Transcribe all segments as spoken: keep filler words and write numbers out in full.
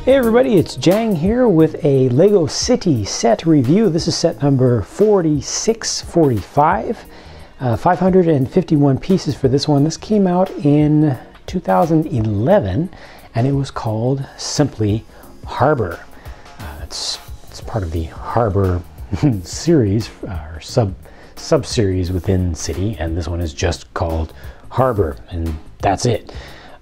Hey everybody, it's Jang here with a Lego City set review. This is set number forty-six forty-five. Uh, five hundred fifty-one pieces for this one. This came out in two thousand eleven and it was called simply Harbor. Uh, it's, it's part of the Harbor series, uh, or sub sub-series within City, and this one is just called Harbor, and that's it.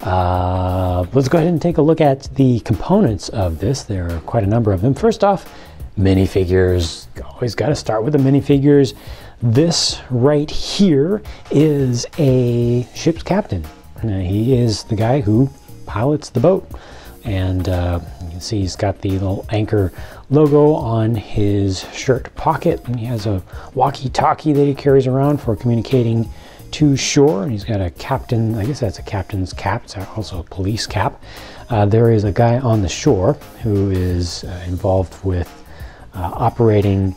Uh, let's go ahead and take a look at the components of this. There are quite a number of them. First off, minifigures. Always got to start with the minifigures. This right here is a ship's captain. Now, he is the guy who pilots the boat, and uh, you can see he's got the little anchor logo on his shirt pocket, and he has a walkie-talkie that he carries around for communicating to shore, and he's got a captain, I guess that's a captain's cap, it's also a police cap. Uh, there is a guy on the shore who is uh, involved with uh, operating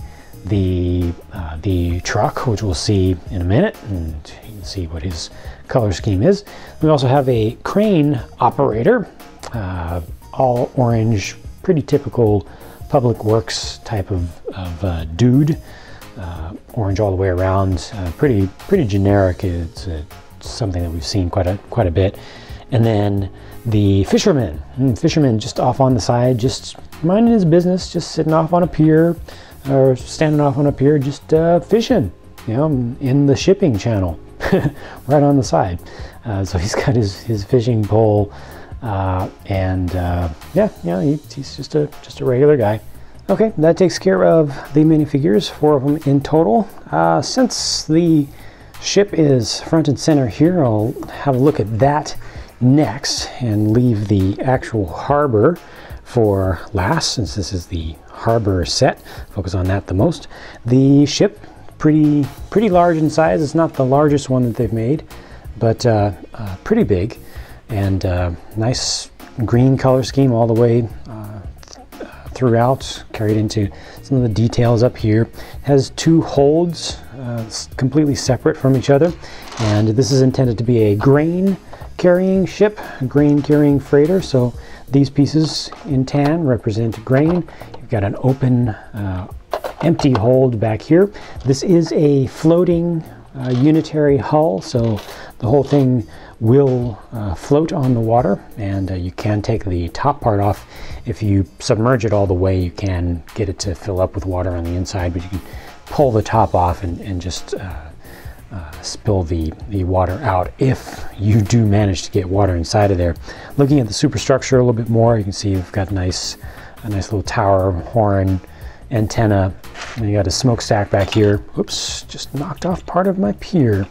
the uh, the truck, which we'll see in a minute, and you can see what his color scheme is. We also have a crane operator, uh, all orange, pretty typical public works type of, of uh, dude. Uh, orange all the way around, uh, pretty pretty generic. It's uh, something that we've seen quite a quite a bit. And then the fisherman, mm, fisherman just off on the side, just minding his business, just sitting off on a pier or standing off on a pier, just uh, fishing, you know, in the shipping channel, right on the side. Uh, so he's got his his fishing pole, uh, and uh, yeah, yeah, he, he's just a just a regular guy. Okay, that takes care of the minifigures, four of them in total. Uh, since the ship is front and center here, I'll have a look at that next and leave the actual harbor for last, since this is the harbor set. Focus on that the most. The ship, pretty pretty large in size. It's not the largest one that they've made, but uh, uh, pretty big, and uh, nice green color scheme all the way uh, throughout, carried into some of the details up here. It has two holds, uh, completely separate from each other, and this is intended to be a grain carrying ship, a grain carrying freighter. So these pieces in tan represent grain. You've got an open, uh, empty hold back here. This is a floating uh, unitary hull, so the whole thing will uh, float on the water, and uh, you can take the top part off. If you submerge it all the way, you can get it to fill up with water on the inside, but you can pull the top off and, and just uh, uh, spill the, the water out if you do manage to get water inside of there. Looking at the superstructure a little bit more, you can see you've got nice, a nice little tower, horn, antenna, and you got a smokestack back here. Oops, just knocked off part of my pier.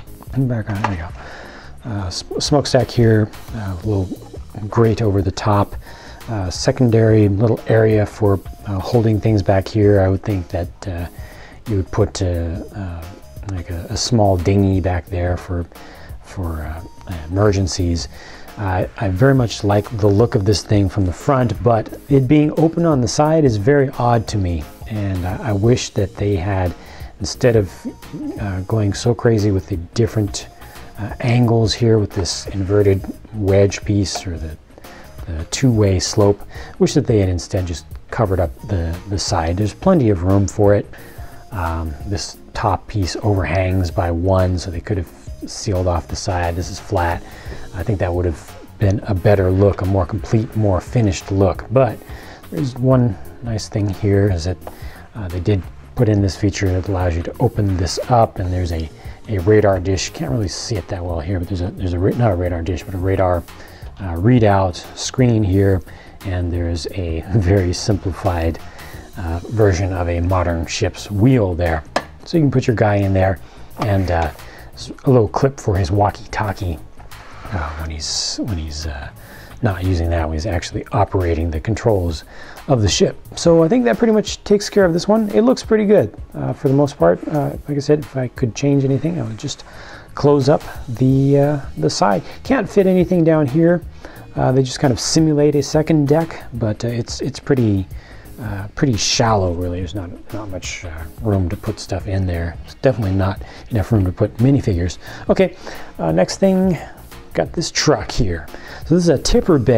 Back on, there we go. Uh, smokestack here, a uh, little grate over the top, uh, secondary little area for uh, holding things back here. I would think that uh, you would put uh, uh, like a, a small dinghy back there for for uh, emergencies. Uh, I very much like the look of this thing from the front, but it being open on the side is very odd to me, and I, I wish that they had, instead of uh, going so crazy with the different Uh, angles here with this inverted wedge piece, or the, the two-way slope, wish that they had instead just covered up the, the side. There's plenty of room for it. Um, this top piece overhangs by one, so they could have sealed off the side. This is flat. I think that would have been a better look, a more complete, more finished look. But there's one nice thing here, is that uh, they did put in this feature that allows you to open this up, and there's a a radar dish. Can't really see it that well here, but there's a there's a not a radar dish, but a radar uh, readout screen here, and there's a very simplified uh, version of a modern ship's wheel there. So you can put your guy in there, and uh, a little clip for his walkie-talkie uh, when he's when he's uh, not using that, when he's actually operating the controls of the ship. So I think that pretty much takes care of this one. It looks pretty good uh, for the most part. Uh, like I said, if I could change anything, I would just close up the uh, the side. Can't fit anything down here. Uh, they just kind of simulate a second deck, but uh, it's it's pretty uh, pretty shallow, really. There's not not much uh, room to put stuff in there. It's definitely not enough room to put minifigures. Okay, uh, next thing, got this truck here. So this is a tipper bed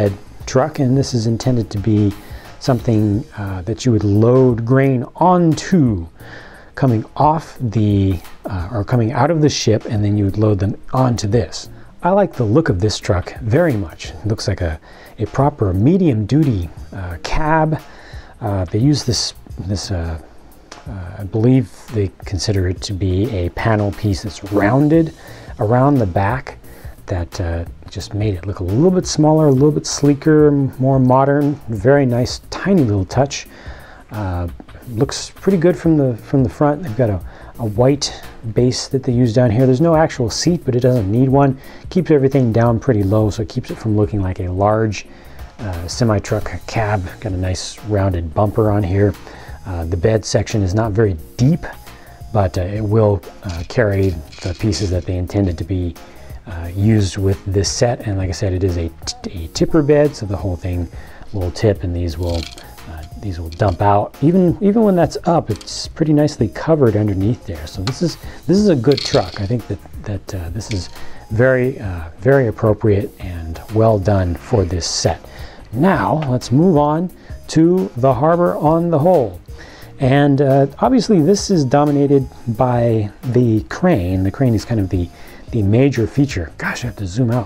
truck, and this is intended to be something uh, that you would load grain onto, coming off the, uh, or coming out of the ship, and then you would load them onto this. I like the look of this truck very much. It looks like a, a proper medium-duty uh, cab. Uh, they use this, this uh, uh, I believe they consider it to be a panel piece that's rounded around the back that uh, just made it look a little bit smaller, a little bit sleeker, more modern. Very nice, tiny little touch. Uh, looks pretty good from the, from the front. They've got a a white base that they use down here. There's no actual seat, but it doesn't need one. Keeps everything down pretty low, so it keeps it from looking like a large uh, semi-truck cab. Got a nice rounded bumper on here. Uh, the bed section is not very deep, but uh, it will uh, carry the pieces that they intended to be uh, used with this set. And like I said, it is a, a tipper bed, so the whole thing will tip, and these will Uh, these will dump out. Even even when that's up, it's pretty nicely covered underneath there. So this is this is a good truck. I think that that uh, this is very uh, very appropriate and well done for this set. Now let's move on to the harbor on the whole. And uh, obviously this is dominated by the crane. The crane is kind of the the major feature. Gosh, I have to zoom out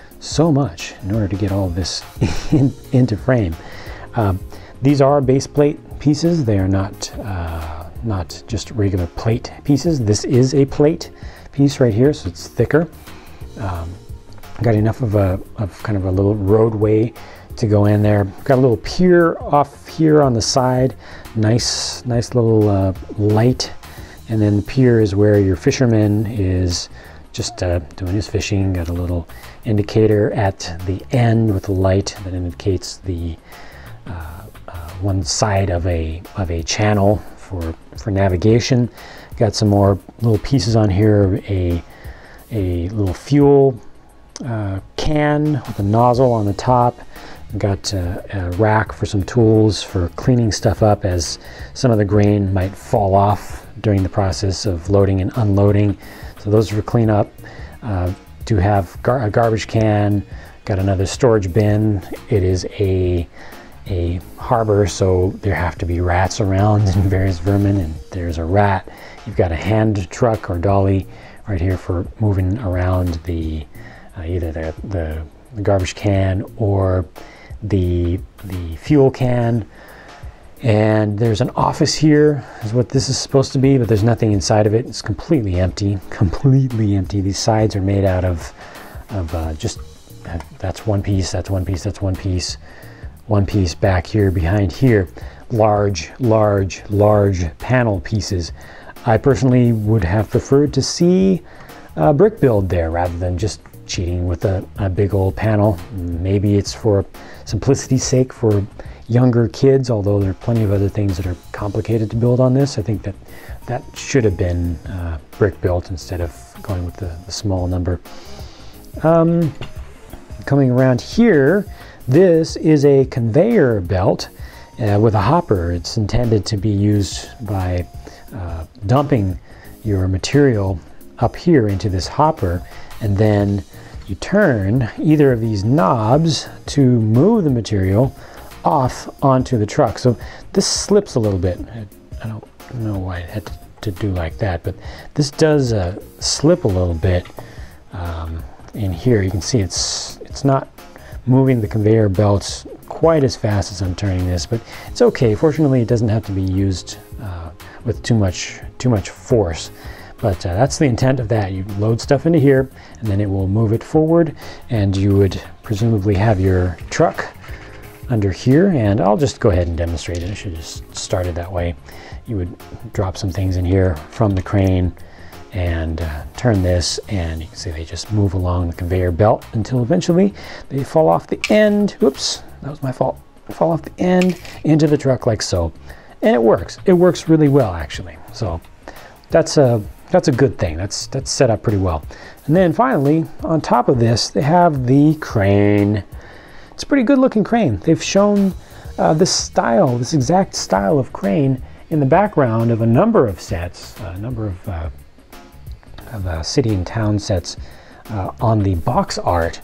so much in order to get all of this in, into frame. Uh, These are base plate pieces. They are not uh, not just regular plate pieces. This is a plate piece right here, so it's thicker. Um, got enough of a of kind of a little roadway to go in there. Got a little pier off here on the side. Nice, nice little uh, light. And then the pier is where your fisherman is just uh, doing his fishing. Got a little indicator at the end with a light that indicates the uh, one side of a of a channel for for navigation. Got some more little pieces on here. A a little fuel uh, can with a nozzle on the top. Got uh, a rack for some tools for cleaning stuff up as some of the grain might fall off during the process of loading and unloading. So those are for cleanup. Uh, do have gar a garbage can. Got another storage bin. It is a a harbor, so there have to be rats around and various vermin, and there's a rat. You've got a hand truck or dolly right here for moving around the uh, either the, the the garbage can or the the fuel can. And there's an office here is what this is supposed to be, but there's nothing inside of it. It's completely empty, completely empty. These sides are made out of of uh, just uh, that's one piece, that's one piece, that's one piece. One piece back here behind here. Large, large, large panel pieces. I personally would have preferred to see a brick build there rather than just cheating with a, a big old panel. Maybe it's for simplicity's sake for younger kids, although there are plenty of other things that are complicated to build on this. I think that that should have been uh, brick built instead of going with the, the small number. Um, coming around here, this is a conveyor belt uh, with a hopper. It's intended to be used by uh, dumping your material up here into this hopper, and then you turn either of these knobs to move the material off onto the truck. So this slips a little bit. I don't know why it had to, to do like that, but this does uh, slip a little bit um, in here. You can see it's it's not moving the conveyor belts quite as fast as I'm turning this, but it's okay. Fortunately, it doesn't have to be used uh, with too much too much force. But uh, that's the intent of that. You load stuff into here, and then it will move it forward, and you would presumably have your truck under here. And I'll just go ahead and demonstrate it. I should just start it that way. You would drop some things in here from the crane and uh, turn this, and you can see they just move along the conveyor belt until eventually they fall off the end. Oops, that was my fault. Fall off the end into the truck like so. And it works. It works really well, actually. So that's a that's a good thing. That's that's set up pretty well. And then finally, on top of this, they have the crane. It's a pretty good looking crane. They've shown uh, this style, this exact style of crane in the background of a number of sets, a number of uh, of uh, city and town sets uh, on the box art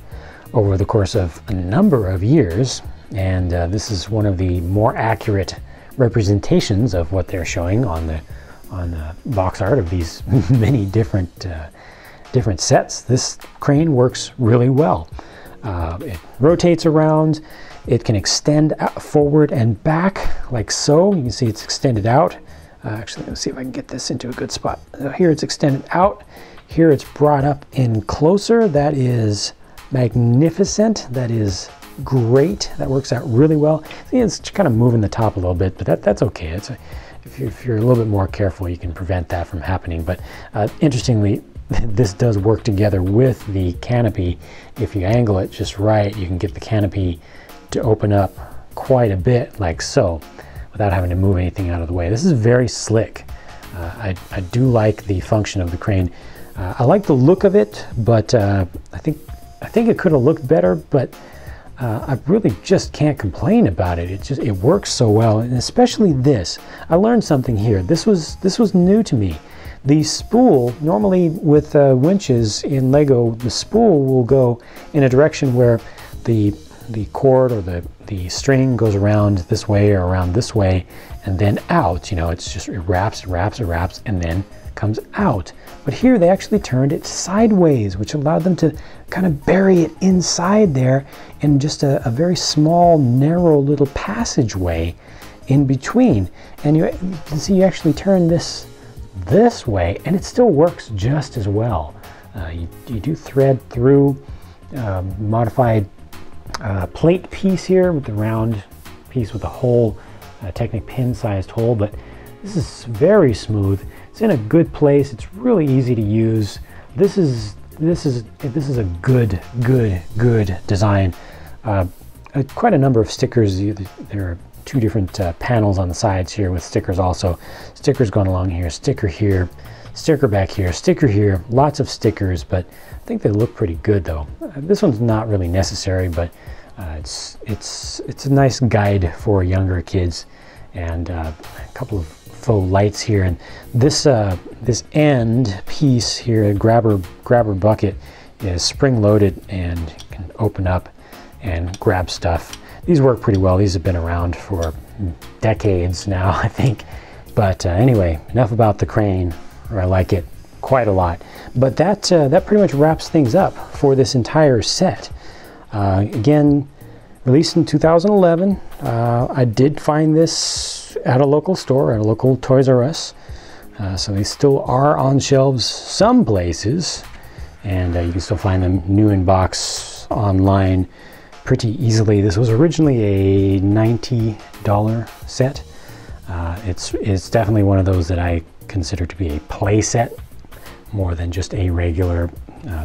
over the course of a number of years, and uh, this is one of the more accurate representations of what they're showing on the on the box art of these many different uh, different sets. This crane works really well. Uh, it rotates around. It can extend out, forward and back like so. You can see it's extended out. Uh, actually, let's see if I can get this into a good spot. So here it's extended out. Here it's brought up in closer. That is magnificent. That is great. That works out really well. See, it's kind of moving the top a little bit, but that, that's okay. It's a, if, you're, if you're a little bit more careful, you can prevent that from happening. But uh, interestingly, this does work together with the canopy. If you angle it just right, you can get the canopy to open up quite a bit like so without having to move anything out of the way. This is very slick. Uh, I, I do like the function of the crane. Uh, I like the look of it, but uh, I think I think it could have looked better, but uh, I really just can't complain about it. It just it works so well, and especially this. I learned something here. This was this was new to me. The spool, normally with uh, winches in Lego, the spool will go in a direction where the the cord or the, the string goes around this way or around this way and then out. You know, it's just, it wraps, it wraps, it wraps, and then comes out. But here they actually turned it sideways, which allowed them to kind of bury it inside there in just a, a very small, narrow little passageway in between. And you, you can see you actually turn this this way and it still works just as well. Uh, you, you do thread through um, modified Uh, plate piece here with the round piece with the hole, uh, Technic pin sized hole, but this is very smooth. It's in a good place. It's really easy to use. This is this is this is a good good good design. Uh, uh, quite a number of stickers. There are two different uh, panels on the sides here with stickers also. Stickers going along here, sticker here, sticker back here, sticker here. Lots of stickers, but I think they look pretty good though. Uh, this one's not really necessary, but uh, it's it's it's a nice guide for younger kids. And uh, a couple of faux lights here, and this uh, this end piece here, grabber grabber bucket, is spring loaded and can open up and grab stuff. These work pretty well. These have been around for decades now, I think. But uh, anyway, enough about the crane. Or I like it quite a lot. But that uh, that pretty much wraps things up for this entire set. Uh, again, released in two thousand eleven. Uh, I did find this at a local store, at a local Toys R Us. Uh, so they still are on shelves some places, and uh, you can still find them new in box online pretty easily. This was originally a ninety dollar set. Uh, it's it's definitely one of those that I consider to be a play set more than just a regular uh,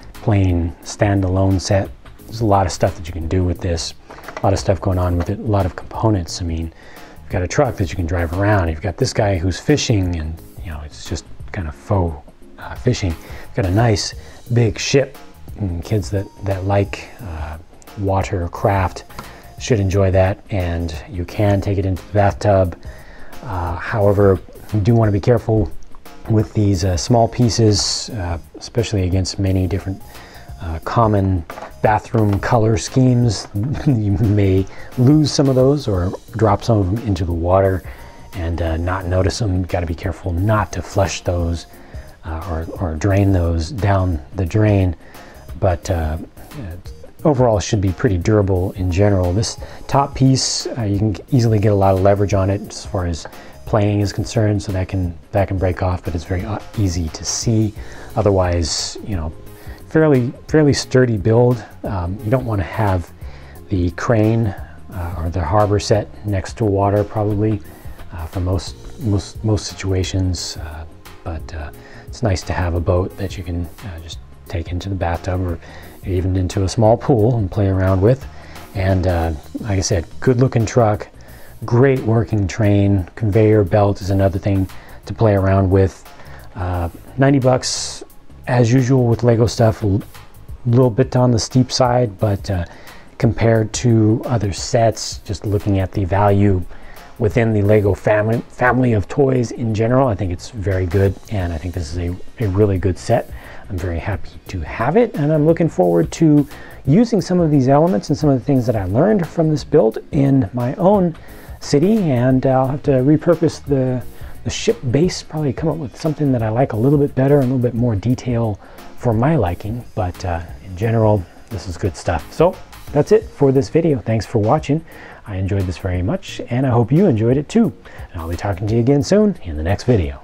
plain standalone set. There's a lot of stuff that you can do with this, a lot of stuff going on with it, a lot of components. I mean, you've got a truck that you can drive around, you've got this guy who's fishing, and you know, it's just kind of faux uh, fishing. You've got a nice big ship, and kids that, that like uh, water craft should enjoy that, and you can take it into the bathtub. Uh, however, you do want to be careful with these uh, small pieces, uh, especially against many different uh, common bathroom color schemes. You may lose some of those or drop some of them into the water and uh, not notice them. You've got to be careful not to flush those uh, or, or drain those down the drain. But uh, overall, it should be pretty durable in general. This top piece, uh, you can easily get a lot of leverage on it as far as playing is concerned, so that can that can break off, but it's very easy to see. Otherwise, you know, fairly fairly sturdy build. Um, you don't want to have the crane uh, or the harbor set next to water, probably uh, for most most most situations. Uh, but uh, it's nice to have a boat that you can uh, just take into the bathtub or even into a small pool and play around with. And uh, like I said, good looking truck. Great working train. Conveyor belt is another thing to play around with. Uh, ninety bucks, as usual with Lego stuff, a little bit on the steep side, but uh, compared to other sets, just looking at the value within the Lego family family of toys in general, I think it's very good, and I think this is a, a really good set. I'm very happy to have it, and I'm looking forward to using some of these elements and some of the things that I learned from this build in my own city, and I'll have to repurpose the, the ship base, probably come up with something that I like a little bit better, a little bit more detail for my liking, but uh, in general, this is good stuff. So that's it for this video. Thanks for watching. I enjoyed this very much, and I hope you enjoyed it too. And I'll be talking to you again soon in the next video.